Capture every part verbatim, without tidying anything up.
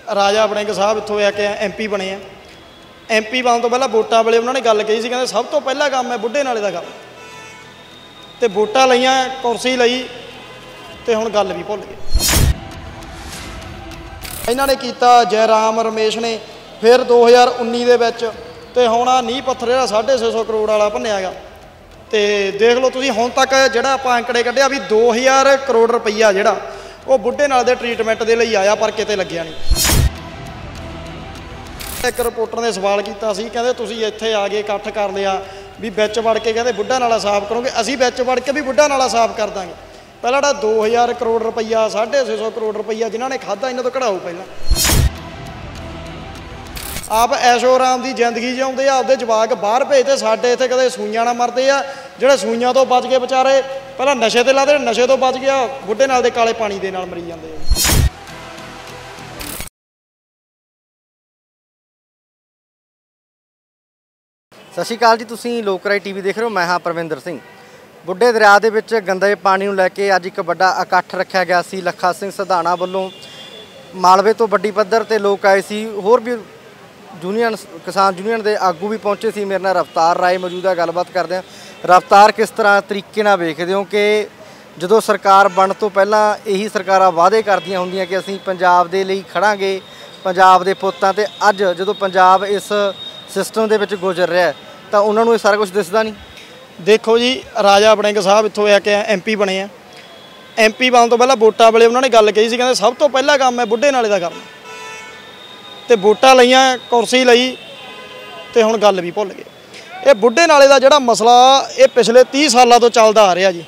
राजा वड़िंग साहब इत्थों आके एम पी बने हैं। एम पी बनने तो पहले वोटां वेले उन्होंने गल कही सी, कहते सब तो पहला काम है बुढ़े नाले का काम, तो वोटां लईआं कुर्सी लई ते हुण गल भी भुल गए। इन्होंने किया जयराम रमेश ने फिर दो हज़ार उन्नी दे विच ते हुण आ नींह पत्थर जिहड़ा साढ़े छे सौ करोड़ वाला भन्निया गा। तो देख लो तुसीं हुण तक जिहड़ा आपां आंकड़े कढिया भी दो हज़ार करोड़ रुपया जिहड़ा वो बुढ़े नाल दे ट्रीटमेंट दे लई आया पर किते लग्गिया नहीं। एक रिपोर्टर ने सवाल किया सी, कहंदे तुसीं इत्थे आ गए इकट्ठ कर लिया भी विच वड़ के कहंदे बुढ़ा नाला साफ करोगे, असीं विच वड़ के भी बुढ़ा नाला साफ कर दांगे। पहला जिहड़ा दो हज़ार करोड़ रुपया साढ़े छे सौ करोड़ रुपया जिन्हां ने खाधा इन्हां तों कढाओ। पहला आप ऐशो आराम की जिंदगी जिउंदे आ, आपदे जवाक बाहर भेजते, साडे इत्थे कदे सूइयां ना मरदे आ, जिहड़े सूइयां तो बच गए बेचारे पहला नशे ते लादे, नशे तो बच गया बुढ़े नाल दे काले पानी दे नाल मरी जांदे आ। सत श्री अकाल जी, तुसीं लोकराई टीवी देख रहे हो, मैं हाँ परविंदर सिंह। बुढ़े दरिया दे विच गंदे पानी नूं लैके अज एक वड्डा इकट्ठ रखा गया सी। लखा सिंह सधाना वालों मालवे तो वड्डी पद्धर ते लोग आए सी, होर भी यूनीयन किसान यूनीयन के आगू भी पहुंचे सी। मेरे नाल रफ्तार राय मौजूद है, गलबात करते हैं। रफ्तार, किस तरह तरीके नाल वेखदे हो कि जदों सरकार बन तो पहलां यही सरकारां वादे करदियां हुंदियां कि असीं पंजाब दे लई खड़ांगे, पंजाब दे पुत्तां, ते अज जदों पंजाब इस सिस्टम दे विच गुजर रहा है तो उन्होंने ये सारा कुछ दिसदा नहीं। देखो जी, राजा वड़िंग साहब इत्थों आके एम पी बने हैं। एम पी बनने तो पहले वोटां वेले उन्होंने गल कही सी, कहंदे सब तो पहला काम है बुढ़े नाले का काम, तो वोटां लईआं कुर्सी लई ते हुण गल भी भुल गए। ये बुढ़े नाले का जिहड़ा मसला ये पिछले तीह सालों तो चलदा आ रहा जी।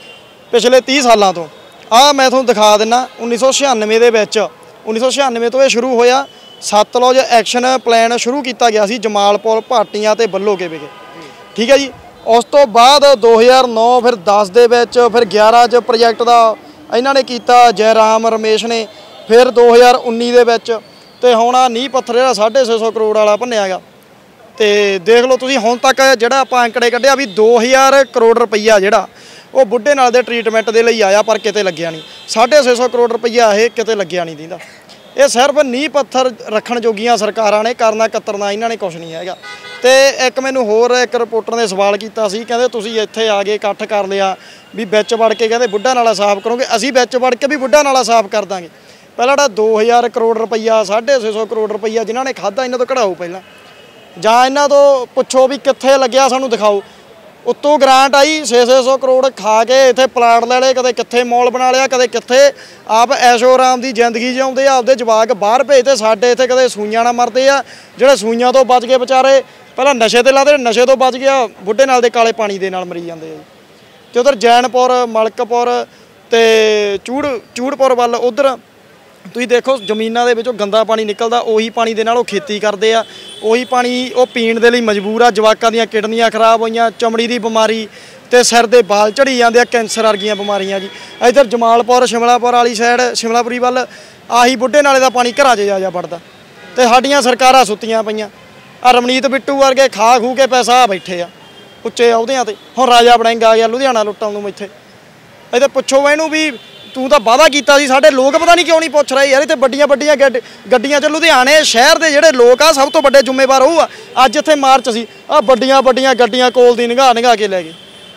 पिछले तीह सालों तो आ मैं तुहानूं दिखा दिना, उन्नीस सौ छियानवे दे विच उन्नीस सौ छियानवे तो यह शुरू होया। सतलुज एक्शन प्लान शुरू किया गया सी जमालपुर, भाटियां ते बल्लो के विखे, ठीक है जी। उस तो बाद दो हज़ार नौ फिर दस दे विच फिर ग्यारह च प्रोजैक्ट का इन्हां ने किया जयराम रमेश ने, फिर दो हज़ार उन्नी दे विच ते हुण आ नींह पत्थर जिहड़ा साढ़े छे सौ करोड़ वाला भन्निया गा। तो देख लो तुसीं हुण तक जिहड़ा आपां आंकड़े कढिया भी दो हज़ार करोड़ रुपया जिहड़ा वो बुढ़े नाल दे ट्रीटमेंट दे लई आया पर किते लग्गिया नहीं। साढ़े छे सौ करोड़ रुपया ये किते लग्गिया नहीं दींदा। ये सिर्फ नींह पत्थर रखण जोगियां सरकारां ने, करना कतरना इन्हां ने कुछ नहीं हैगा। तो एक मैनूं होर एक रिपोर्टर ने सवाल किया सी, कहंदे तुसीं इत्थे आ गए इकट्ठ कर लिया भी विच वड़ के कहंदे बुढ़ा नाला साफ करोगे, असीं विच वड़ के भी बुढ़ा नाला साफ कर दांगे। पहला जिहड़ा दो हज़ार करोड़ रुपया साढ़े छे सौ करोड़ रुपया जिन्हां ने खाधा इन्हां तों कढाओ। पहला जां इन्हां तों पुछो भी कित्थे लग्गिया, सानूं दिखाओ। उत्तों ग्रांट आई छे छे सौ करोड़ खा के इत्थे प्लाट ले लए, कदे कित्थे मॉल बना लिया, कदे कित्थे आप ऐशो आराम की जिंदगी जिउंदे आ, आपदे जवाक बाहर भेजते, साडे इत्थे कदे सूइयां ना मरदे आ, जिहड़े सूइयां तो बच गए बेचारे पहला नशे ते लादे, नशे तो बच गया बुढ़े नाल दे काले पानी दे नाल मरी जांदे आ। ते उधर जैनपुर, मलकपुर ते चूड़ चूड़पुर वाल उधर तुसीं देखो जमीनां दे विचों गंदा पानी निकलदा, उही पानी दे नाल ओह खेती करदे आ, उही पानी ओह पीण दे लई मजबूर आ। जवाकां दीयां किडनियां खराब होईयां, चमड़ी दी बीमारी ते सिर दे बाल झड़ी जांदे आ, कैंसर वर्गियां बीमारियां जी। इधर जमालपुर शिमलापुर वाली साइड शिमलापुरी वाल आही बुढ़े नाले दा पानी घरां 'च जा जा वड़दा, ते साडीआं सरकारां सुत्तियां पईयां। आ रमनीत बिट्टू वर्गे खा खू के पैसा बैठे आ उच्चे अहुदियां ते। हुण राजा वड़िंग आ गया लुधियाना लुट्टण नूं इत्थे, इत्थे पुछो इहनूं भी तूं तां वादा कीता सी, साडे लोक पता नहीं क्यों नहीं पुछ रहे यार। इत्थे बड्डियां बड्डियां गड्ड गड्डियां च लुधियाने शहर दे जिहड़े लोक आ सब तो वड्डे जिम्मेवार ओह आ। अज इत्थे मार्च सी, आ बड्डियां बड्डियां गड्डियां कोल दी निगाह निगाह के लै गए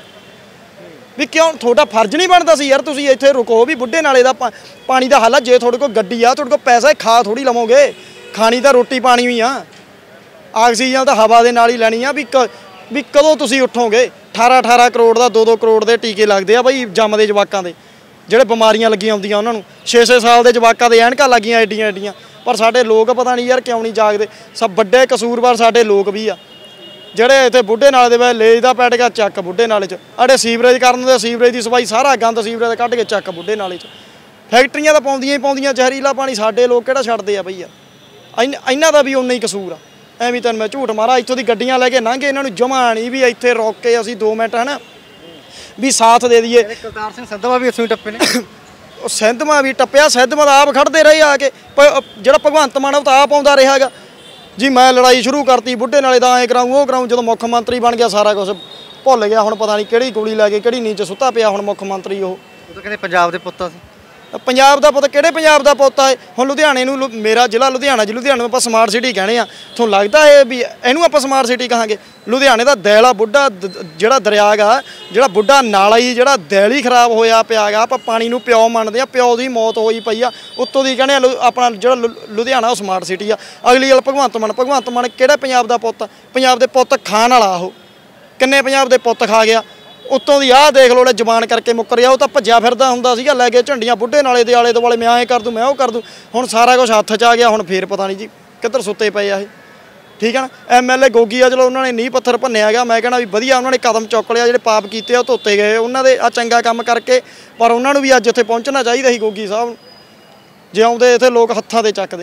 भी क्यों? थोड़ा फर्ज नहीं बनता सी यार तुसीं इत्थे रुको भी बुढ़े नाले दा पा, पानी दा हल आ। जे थोड़े कोल गड्डी आ, थोड़े कोल पैसा खा थोड़ी लवोगे, खानी तां रोटी पानी भी आ, आक्सीजन तां हवा दे नाल ही लैनी आ। भी क भी कदों तुसीं उठोगे? अठारह अठारह करोड़ दा दो दो करोड़ दे टीके लगदे आ बई जम्मदे जवाकां दे, ਜਿਹੜੇ ਬਿਮਾਰੀਆਂ ਲੱਗੀਆਂ ਹੁੰਦੀਆਂ ਉਹਨਾਂ ਨੂੰ। छे छे साल ਦੇ ਜਵਾਕਾਂ ਦੇ ਐਨਕਾਂ ਲੱਗੀਆਂ ਐਡੀਆਂ ਐਡੀਆਂ, ਪਰ ਸਾਡੇ ਲੋਕ ਪਤਾ ਨਹੀਂ ਯਾਰ ਕਿਉਂ ਨਹੀਂ ਜਾਗਦੇ। ਸਭ ਵੱਡੇ ਕਸੂਰਵਾਰ ਸਾਡੇ ਲੋਕ ਵੀ ਆ, ਜਿਹੜੇ ਇੱਥੇ ਬੁੱਢੇ ਨਾਲੇ ਦੇ ਵੇ ਲੇਜ ਦਾ ਪੈਟ ਗਿਆ ਚੱਕ ਬੁੱਢੇ ਨਾਲੇ 'ਚ, ਅੜੇ ਸੀਵਰੇਜ ਕਰਨ ਦੇ ਸੀਵਰੇਜ ਦੀ ਸਫਾਈ ਸਾਰਾ ਗੰਦ ਸੀਵਰੇਜ ਕੱਢ ਕੇ ਚੱਕ ਬੁੱਢੇ ਨਾਲੇ 'ਚ। ਫੈਕਟਰੀਆਂ ਤਾਂ ਪਾਉਂਦੀਆਂ ਹੀ ਪਾਉਂਦੀਆਂ ਜ਼ਹਿਰੀਲਾ ਪਾਣੀ, ਸਾਡੇ ਲੋਕ ਕਿਹੜਾ ਛੱਡਦੇ ਆ ਬਈ ਯਾਰ। ਇਹਨਾਂ ਦਾ ਵੀ ਉਨਾ ਹੀ ਕਸੂਰ ਆ। ਐਵੇਂ ਤੈਨੂੰ ਮੈਂ ਝੂਠ ਮਾਰਾਂ, ਇੱਥੋਂ ਦੀ ਗੱਡੀਆਂ ਲੈ ਕੇ ਲੰਘੇ, ਇਹਨਾਂ ਨੂੰ ਜਮਾ ਨਹੀਂ ਵੀ ਇੱਥੇ ਰੋਕ ਕੇ ਅਸੀਂ ਦੋ ਮਿੰਟ ਹੈ ਨਾ भी साथ दे दिए। करतार सिंह संधवा भी इत्थों ही टप्पे ने, सिंधवा भी टप्पिया, सिंधवा आप खड़ते रहे आके, जो भगवंत मान वो तो आप आउंदा रहा है जी। मैं लड़ाई शुरू करती बुढ़े नाले दा, ऐ कराऊँ वो कराऊँ, जो मुख्य मंत्री बन गया सारा कुछ भुल गया। हुण पता नहीं किहड़ी गोली लै के किहड़ी नीच सुत्ता पिया हुण मुख्य मंत्री। वो तो कहते पंजाब दे पुत्त सी, ਪੰਜਾਬ ਦਾ ਪੁੱਤ ਕਿਹੜੇ ਪੰਜਾਬ ਦਾ ਪੁੱਤ ਹੈ ਹੁਣ ਲੁਧਿਆਣੇ ਨੂੰ ਲੁ- ਮੇਰਾ ਜ਼ਿਲ੍ਹਾ ਲੁਧਿਆਣਾ ਜੀ ਲੁਧਿਆਣੇ ਨੂੰ ਆਪਾਂ ਸਮਾਰਟ ਸਿਟੀ ਕਹਿੰਦੇ ਆ ਤੁਹਾਨੂੰ ਲੱਗਦਾ ਹੈ ਵੀ ਇਹਨੂੰ ਆਪਾਂ ਸਮਾਰਟ ਸਿਟੀ ਕਹਾਂਗੇ ਲੁਧਿਆਣੇ ਦਾ ਦਿਲ ਆ ਬੁੱਢਾ ਦ- ਜਿਹੜਾ ਦਰਿਆ ਗਾ ਜਿਹੜਾ ਬੁੱਢਾ ਨਾਲਾ ਹੀ ਜਿਹੜਾ ਦਿਲ ਹੀ ਖਰਾਬ ਹੋਇਆ ਪਿਆ ਗਾ ਆਪਾਂ ਪਾਣੀ ਨੂੰ ਪਿਓ ਮੰਨਦੇ ਆ ਪਿਓ ਦੀ ਮੌਤ ਹੋਈ ਪਈ ਆ ਉੱਤੋਂ ਦੀ ਕਹਿੰਦੇ ਆ ਲੁ- ਆਪਣਾ ਜਿਹੜਾ ਲੁ- ਲੁਧਿਆਣਾ ਉਹ ਸਮਾਰਟ ਸਿਟੀ ਆ ਅਗਲੀ ਗੱਲ ਭਗਵੰਤ ਮਾਨ ਭਗਵੰਤ ਮਾਨ ਕਿਹੜੇ ਪੰਜਾਬ ਦਾ ਪੁੱਤ ਪੰਜਾਬ ਦੇ ਪੁੱਤ ਖਾਣ ਵਾਲਾ ਉਹ ਕਿੰਨੇ ਪੰਜਾਬ ਦੇ ਪੁੱਤ ਖਾ ਗਿਆ ਉੱਤੋਂ ਦੀ ਆਹ ਦੇਖ ਲਓ ਲੈ ਜ਼ਬਾਨ ਕਰਕੇ ਮੁੱਕਰ ਗਿਆ ਉਹ ਤਾਂ ਭੱਜਿਆ ਫਿਰਦਾ ਹੁੰਦਾ ਸੀਗਾ ਲੈ ਕੇ ਝੰਡੀਆਂ ਬੁੱਢੇ ਨਾਲੇ ਦੇ ਆਲੇ ਦੁਆਲੇ ਮੈਂ ਐਂ ਕਰ ਦੂੰ ਮੈਂ ਉਹ ਕਰ ਦੂੰ ਹੁਣ ਸਾਰਾ ਕੁਝ ਹੱਥ 'ਚ ਆ ਗਿਆ ਹੁਣ ਫੇਰ ਪਤਾ ਨਹੀਂ ਜੀ ਕਿੱਧਰ ਸੁੱਤੇ ਪਏ ਆ ਇਹ ਠੀਕ ਹੈ ਨਾ ਐਮ ਐਲ ਏ ਗੋਗੀ ਆ ਚਲੋ ਉਹਨਾਂ ਨੇ ਨੀਂਹ ਪੱਥਰ ਭੰਨਿਆ ਗਿਆ ਮੈਂ ਕਹਿਣਾ ਵੀ ਵਧੀਆ ਉਹਨਾਂ ਨੇ ਕਦਮ ਚੁੱਕ ਲਿਆ ਜਿਹੜੇ ਪਾਪ ਕੀਤੇ ਆ ਉਹ ਧੋਤੇ ਗਏ ਉਹਨਾਂ ਦੇ ਆ ਚੰਗਾ ਕੰਮ ਕਰਕੇ ਪਰ ਉਹਨਾਂ ਨੂੰ ਵੀ ਅੱਜ ਇੱਥੇ ਪਹੁੰਚਣਾ ਚਾਹੀਦਾ ਸੀ ਗੋਗੀ ਸਾਹਿਬ ਨੂੰ ਜੇ ਆਉਂਦੇ ਇੱਥੇ ਲੋਕ ਹੱਥਾਂ 'ਤੇ ਚੱਕਦੇ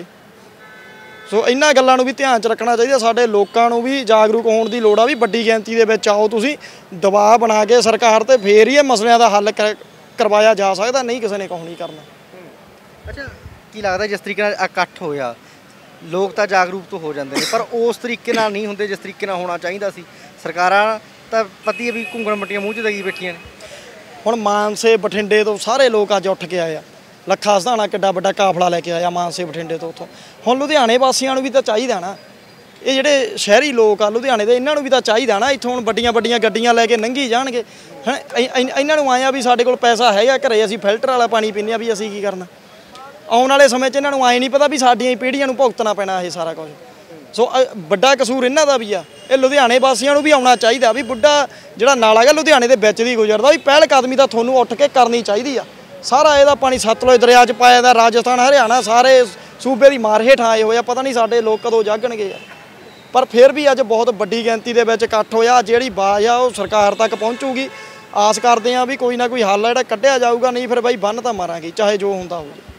ਸੋ ਇਹਨਾਂ ਗੱਲਾਂ ਨੂੰ ਵੀ ਧਿਆਨ 'ਚ ਰੱਖਣਾ ਚਾਹੀਦਾ ਸਾਡੇ ਲੋਕਾਂ ਨੂੰ ਵੀ ਜਾਗਰੂਕ ਹੋਣ ਦੀ ਲੋੜ ਆ ਵੀ ਵੱਡੀ ਗਿਣਤੀ ਦੇ ਵਿੱਚ ਆਓ ਤੁਸੀਂ ਦਬਾਅ ਬਣਾ ਕੇ ਸਰਕਾਰ ਤੇ ਫੇਰ ਹੀ ਇਹ ਮਸਲਿਆਂ ਦਾ ਹੱਲ ਕਰ- ਕਰਵਾਇਆ ਜਾ ਸਕਦਾ ਨਹੀਂ ਕਿਸੇ ਨੇ ਕੁਛ ਨਹੀਂ ਕਰਨਾ। ਅੱਛਾ ਕੀ ਲੱਗਦਾ ਜਿਸ ਤਰੀਕੇ ਨਾਲ ਇਕੱਠ ਹੋਇਆ ਲੋਕ ਤਾਂ ਜਾਗਰੂਕ ਤੋਂ ਹੋ ਜਾਂਦੇ ਨੇ ਪਰ ਉਸ ਤਰੀਕੇ ਨਾਲ ਨਹੀਂ ਹੁੰਦੇ ਜਿਸ ਤਰੀਕੇ ਨਾਲ ਹੋਣਾ ਚਾਹੀਦਾ ਸੀ ਸਰਕਾਰਾਂ ਤਾਂ ਪਤੀ ਵੀ ਘੁੰਗਣ ਮੱਟੀਆਂ ਮੂੰਹ 'ਚ ਦਈ ਬੈਠੀਆਂ ਨੇ ਹੁਣ ਮਾਨਸੇ ਬਠਿੰਡੇ ਤੋਂ ਸਾਰੇ ਲੋਕ ਅੱਜ ਉੱਠ ਕੇ ਆਏ ਆ ਲੱਖਾ ਸਧਾਣਾ ਕਿੱਡਾ ਵੱਡਾ ਕਾਫਲਾ ਲੈ ਕੇ ਆਇਆ ਮਾਨਸੇ ਬਠਿੰਡੇ ਤੋਂ ਉੱਥੋਂ ਹੁਣ ਲੁਧਿਆਣੇ ਵਾਸੀਆਂ ਨੂੰ ਵੀ ਤਾਂ ਚਾਹੀਦਾ ਨਾ ਇਹ ਜਿਹੜੇ ਸ਼ਹਿਰੀ ਲੋਕ ਆ ਲੁਧਿਆਣੇ ਦੇ ਇਹਨਾਂ ਨੂੰ ਵੀ ਤਾਂ ਚਾਹੀਦਾ ਨਾ ਇੱਥੋਂ ਹੁਣ ਵੱਡੀਆਂ ਵੱਡੀਆਂ ਗੱਡੀਆਂ ਲੈ ਕੇ ਲੰਘੀ ਜਾਣਗੇ ਹੈ ਇਹਨਾਂ ਨੂੰ ਆਇਆ ਵੀ ਸਾਡੇ ਕੋਲ ਪੈਸਾ ਹੈਗਾ ਘਰੇ ਅਸੀਂ ਫਿਲਟਰ ਵਾਲਾ ਪਾਣੀ ਪੀਂਦੇ ਆ ਵੀ ਅਸੀਂ ਕੀ ਕਰਨਾ ਆਉਣ ਵਾਲੇ ਸਮੇਂ 'ਚ ਇਹਨਾਂ ਨੂੰ ਆਏ ਨਹੀਂ ਪਤਾ ਵੀ ਸਾਡੀਆਂ ਹੀ ਪੀੜ੍ਹੀਆਂ ਨੂੰ ਭੁਗਤਣਾ ਪੈਣਾ ਇਹ ਸਾਰਾ ਕੁਝ ਸੋ ਵੱਡਾ ਕਸੂਰ ਇਹਨਾਂ ਦਾ ਵੀ ਆ ਇਹ ਲੁਧਿਆਣੇ ਵਾਸੀਆਂ ਨੂੰ ਵੀ ਆਉਣਾ ਚਾਹੀਦਾ ਵੀ ਬੁੱਢਾ ਜਿਹੜਾ ਨਾਲਾ ਹੈਗਾ ਲੁਧਿਆਣੇ ਦੇ ਵਿੱਚ ਦੀ ਗੁਜ਼ਰਦਾ ਵੀ ਪਹਿਲ ਕਦਮੀ ਤਾਂ ਤੁਹਾਨੂੰ ਉੱਠ ਕੇ ਕਰਨੀ ਚਾਹੀਦੀ ਆ ਸਾਰਾ ਇਹਦਾ ਪਾਣੀ ਸਤਲੁਜ ਦਰਿਆ 'ਚ ਪਾਇਆ ਦਾ ਰਾਜਸਥਾਨ ਹਰਿਆਣਾ ਸਾਰੇ ਸੂਬੇ ਦੀ ਮਾਰ ਹੇਠ ਆਏ ਹੋਏ ਆ ਪਤਾ ਨਹੀਂ ਸਾਡੇ ਲੋਕ ਕਦੋਂ ਜਾਗਣਗੇ ਆ ਪਰ ਫਿਰ ਵੀ ਅੱਜ ਬਹੁਤ ਵੱਡੀ ਗਿਣਤੀ ਦੇ ਵਿੱਚ ਇਕੱਠ ਹੋਇਆ ਜਿਹੜੀ ਬਾਜ਼ ਆ ਉਹ ਸਰਕਾਰ ਤੱਕ ਪਹੁੰਚੂਗੀ ਆਸ ਕਰਦੇ ਆ ਵੀ ਕੋਈ ਨਾ ਕੋਈ ਹੱਲ ਜਿਹੜਾ ਕੱਢਿਆ ਜਾਊਗਾ ਨਹੀਂ ਫਿਰ ਬਾਈ ਬੰਨ ਤਾਂ ਮਾਰਾਂਗੇ ਚਾਹੇ ਜੋ ਹੁੰਦਾ ਹੋਵੇ।